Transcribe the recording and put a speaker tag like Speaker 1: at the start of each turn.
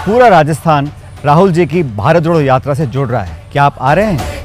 Speaker 1: पूरा राजस्थान राहुल जी की भारत जोड़ो यात्रा से जुड़ रहा है। क्या आप आ रहे हैं?